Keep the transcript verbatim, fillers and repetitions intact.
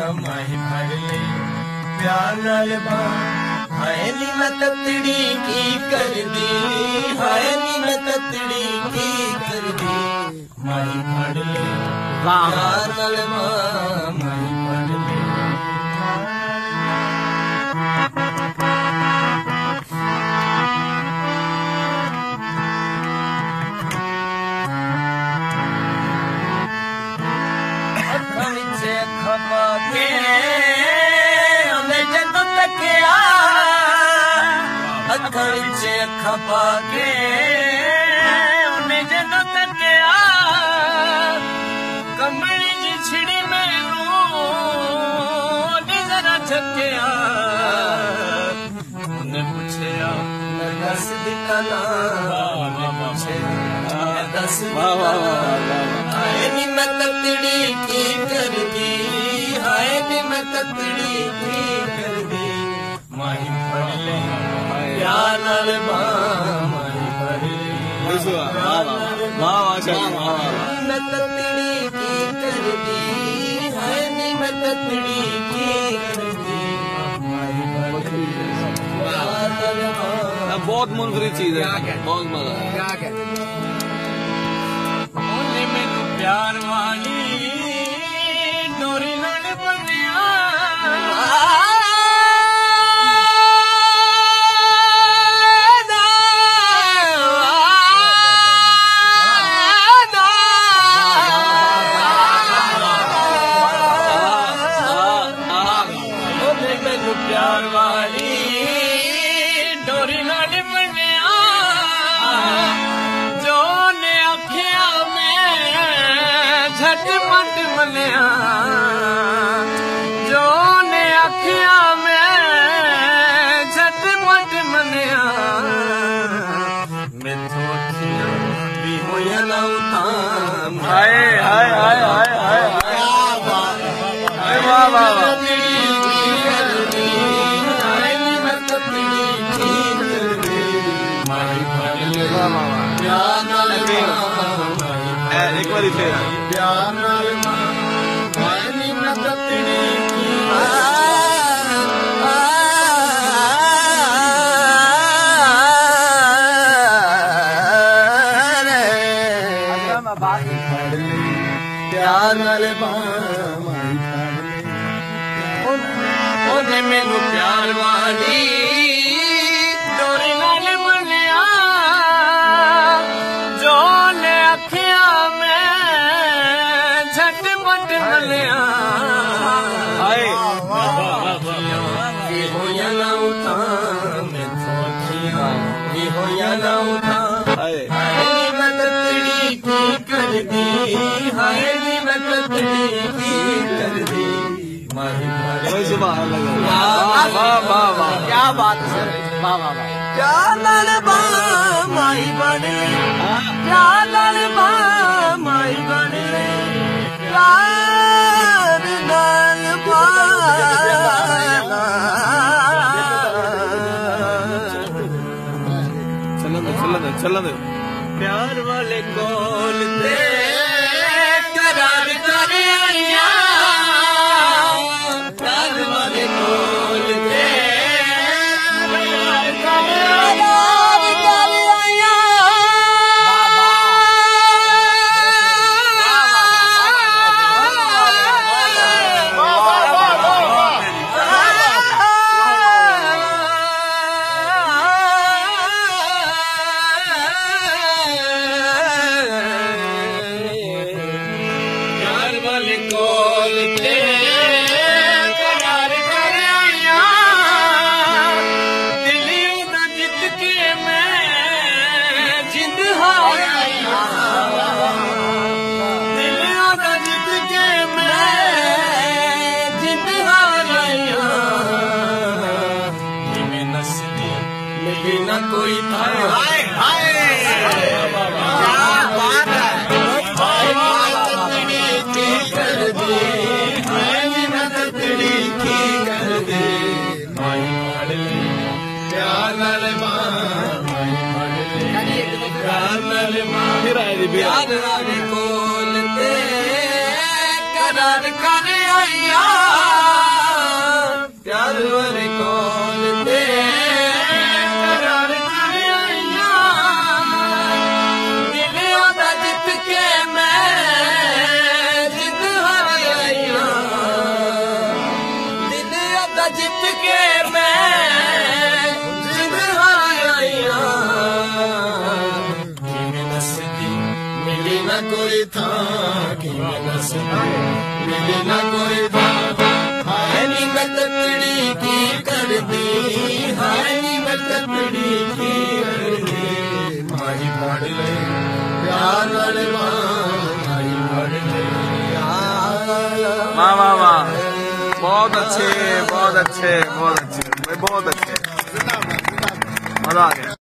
माही भर ले प्यार नाल बांह हाय नी मैं ततड़ी की कर दी हाय नी मैं ततड़ी की कर दी माही भर ले प्यार नाल बांह माही भर ले खपा के जदों तकिया अखां विच अखां पा के उन्हें जदों तकिया कमली जी छिड़ी मैनू जरा छकिया उन्हें पुछया दस दिता ना दस हाय नी मैं ततड़ी की कर दी हाय नी मैं ततड़ी की कर दी माही भर ले प्यार नाल बांह माही भर ले मैं ततड़ी की कर दी हाय नी मैं ततड़ी की कर दी माही भर ले प्यार नाल बांह बहुत मुनफरी चीज है बहुत मजा क्या क्या प्यार वाली डोरी नाल बनिया मैनू प्यार वाली डोरी नाल बनिया जो ने आखिया झटपट मनिया जो ने आखिया में झटपट मनिया मैथों भी होया ना उताम हाय हाय हाय हाय हाय हाय वाह वाह वाह एक बार फिर प्यार नाल हाय नी मैं ततड़ी की प्यार नाल बांह माही भर ले ओने मैनू प्यार वाली डोरी नाल बनिया जो ने अखिया झटपट मलिया हाय ये होया ना उठा मैं सोचिया ये होया ना उठा हाय नी मैं ततड़ी की कर दी हाय नी मैं ततड़ी की कर दी माही भर सुभान अल्लाह वाह वाह वाह क्या बात है वाह वाह वाह प्यार नाल बांह माही भर ले प्यार नाल बांह माही भर ले प्यार नाल चलन चलन प्यार वाले कोल ते करार कर आइया प्यार वाले कोल ते ना कोई हाय हाय हाय क्या बात है ततड़ी की कर दी हाय नी मैं ततड़ी की कर दी माही भर ले प्यार नाल बांह माही भर ले प्यार नाल बांह प्यार वाले कोल ते करार कर आईया प्यार वाले कौन दे करार कर आईया दिल आदा जित के मैं जित हार आईया दिल आदा जित के मैं जित हार आईया किवें नसदी मिली ना कोई था किवें नसदी मिली ना कोई था हाय नी मैं तकड़ी की कर दी हाय नी मैं तकड़ी की कर दी माही पड़ ले प्यार वाले माही पड़ ले वाह वाह वाह बहुत अच्छे बहुत अच्छे बहुत अच्छे बहुत अच्छे मजा आ गया।